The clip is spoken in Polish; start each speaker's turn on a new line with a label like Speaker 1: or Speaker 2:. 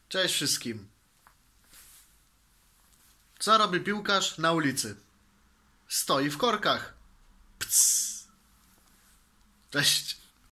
Speaker 1: Cześć wszystkim. Co robi piłkarz na ulicy? Stoi w korkach. Pcs. Cześć.